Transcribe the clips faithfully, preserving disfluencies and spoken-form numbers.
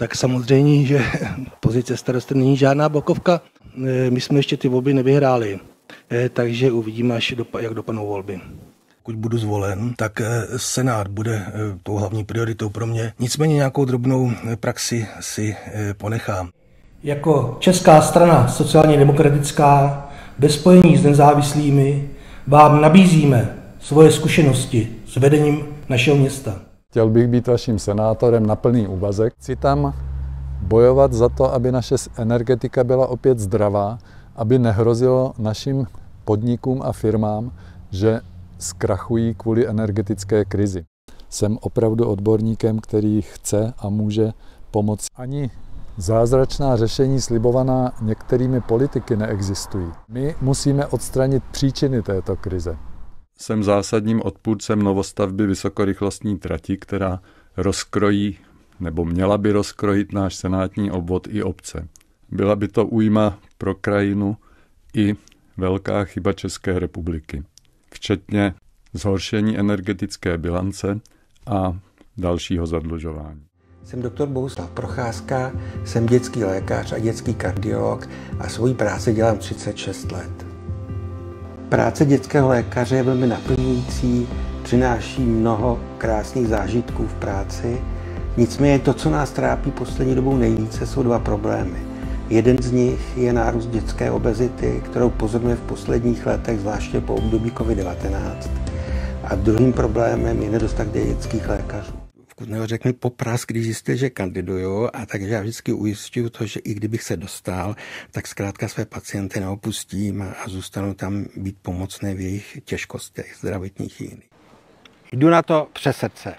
Tak samozřejmě, že pozice starosty není žádná bokovka. My jsme ještě ty volby nevyhráli, takže uvidíme, až jak dopadnou volby. Pokud budu zvolen, tak Senát bude tou hlavní prioritou pro mě. Nicméně nějakou drobnou praxi si ponechám. Jako Česká strana sociálně demokratická ve spojení s nezávislými vám nabízíme svoje zkušenosti s vedením našeho města. Chtěl bych být vaším senátorem na plný úvazek. Chci tam bojovat za to, aby naše energetika byla opět zdravá, aby nehrozilo našim podnikům a firmám, že zkrachují kvůli energetické krizi. Jsem opravdu odborníkem, který chce a může pomoct. Ani zázračná řešení slibovaná některými politiky neexistují. My musíme odstranit příčiny této krize. Jsem zásadním odpůrcem novostavby vysokorychlostní trati, která rozkrojí nebo měla by rozkrojit náš senátní obvod i obce. Byla by to újma pro krajinu i velká chyba České republiky, včetně zhoršení energetické bilance a dalšího zadlužování. Jsem doktor Bohuslav Procházka, jsem dětský lékař a dětský kardiolog a svoji práci dělám třicet šest let. Práce dětského lékaře je velmi naplňující, přináší mnoho krásných zážitků v práci. Nicméně to, co nás trápí poslední dobou nejvíce, jsou dva problémy. Jeden z nich je nárůst dětské obezity, kterou pozorujeme v posledních letech, zvláště po období covid devatenáct. A druhým problémem je nedostatek dětských lékařů. Kutného řekl mi popras, když zjistil, že kandiduju, a takže já vždycky ujišťuju to, že i kdybych se dostal, tak zkrátka své pacienty neopustím a zůstanu tam být pomocné v jejich těžkostech zdravotních i jiných. Jdu na to přes srdce.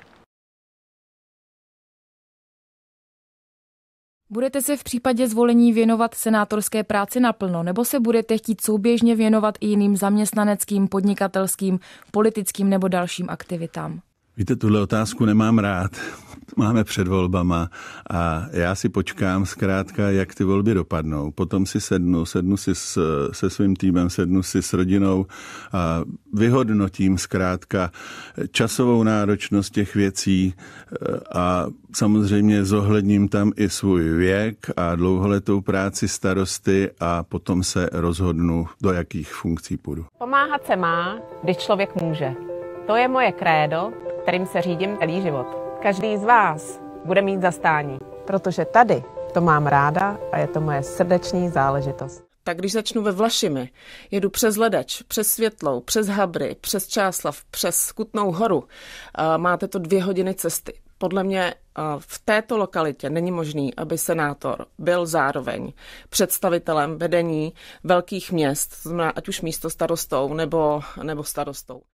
Budete se v případě zvolení věnovat senátorské práci naplno, nebo se budete chtít souběžně věnovat i jiným zaměstnaneckým, podnikatelským, politickým nebo dalším aktivitám? Víte, tuhle otázku nemám rád. Máme před volbama a já si počkám zkrátka, jak ty volby dopadnou. Potom si sednu, sednu si s, se svým týmem, sednu si s rodinou a vyhodnotím zkrátka časovou náročnost těch věcí a samozřejmě zohledním tam i svůj věk a dlouholetou práci starosty a potom se rozhodnu, do jakých funkcí půjdu. Pomáhat se má, když člověk může. To je moje krédo, kterým se řídím celý život. Každý z vás bude mít zastání, protože tady to mám ráda a je to moje srdeční záležitost. Tak když začnu ve Vlašimi, jedu přes Ledač, přes Světlou, přes Habry, přes Čáslav, přes Kutnou Horu, máte to dvě hodiny cesty. Podle mě v této lokalitě není možný, aby senátor byl zároveň představitelem vedení velkých měst, to znamená ať už místostarostou nebo, nebo starostou.